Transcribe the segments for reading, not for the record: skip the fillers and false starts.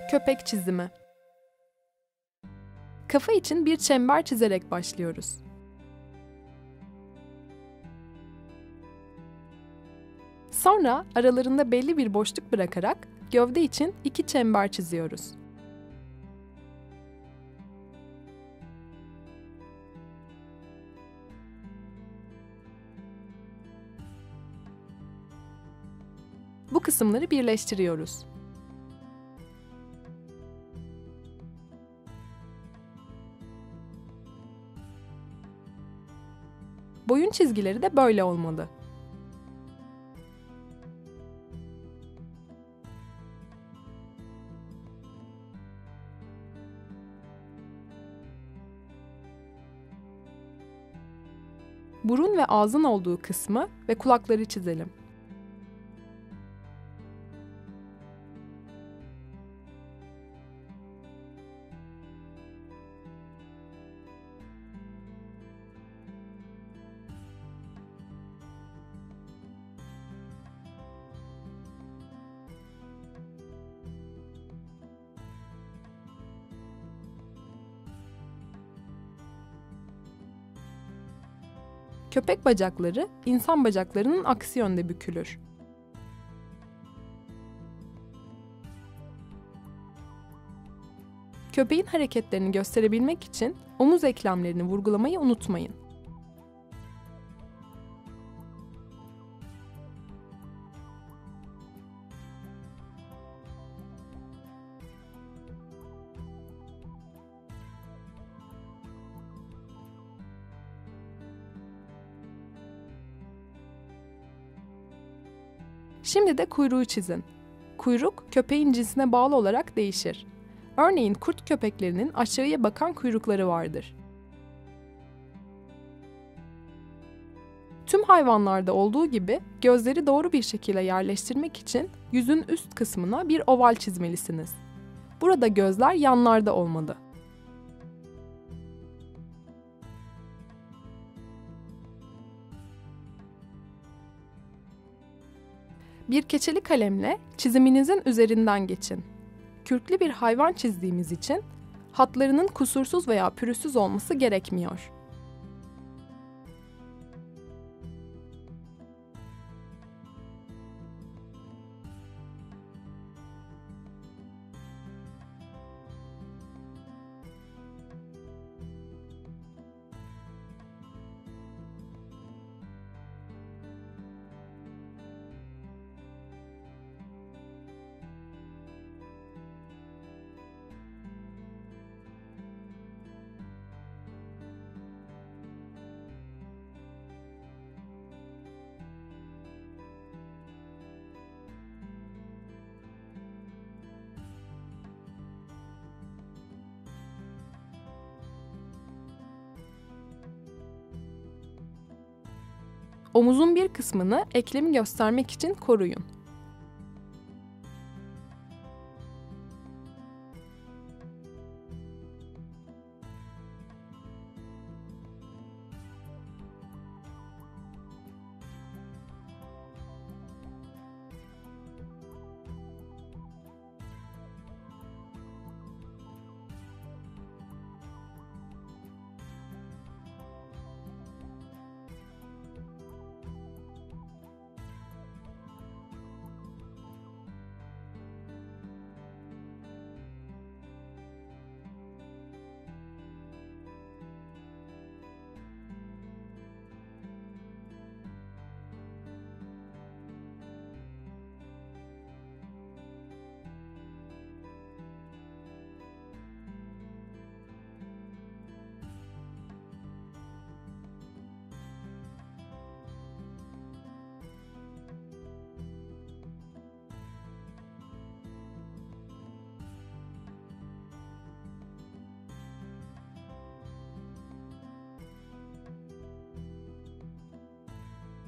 Köpek çizimi. Kafa için bir çember çizerek başlıyoruz. Sonra aralarında belli bir boşluk bırakarak gövde için 2 çember çiziyoruz. Bu kısımları birleştiriyoruz. Boyun çizgileri de böyle olmalı. Burun ve ağzın olduğu kısmı ve kulakları çizelim. Köpek bacakları, insan bacaklarının aksi yönde bükülür. Köpeğin hareketlerini gösterebilmek için omuz eklemlerini vurgulamayı unutmayın. Şimdi de kuyruğu çizin. Kuyruk, köpeğin cinsine bağlı olarak değişir. Örneğin kurt köpeklerinin aşağıya bakan kuyrukları vardır. Tüm hayvanlarda olduğu gibi gözleri doğru bir şekilde yerleştirmek için yüzün üst kısmına bir oval çizmelisiniz. Burada gözler yanlarda olmalı. Bir keçeli kalemle çiziminizin üzerinden geçin. Kürklü bir hayvan çizdiğimiz için hatlarının kusursuz veya pürüzsüz olması gerekmiyor. Omuzun bir kısmını eklemi göstermek için koruyun.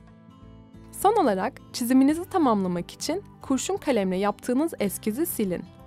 Son olarak çiziminizi tamamlamak için kurşun kalemle yaptığınız eskizi silin.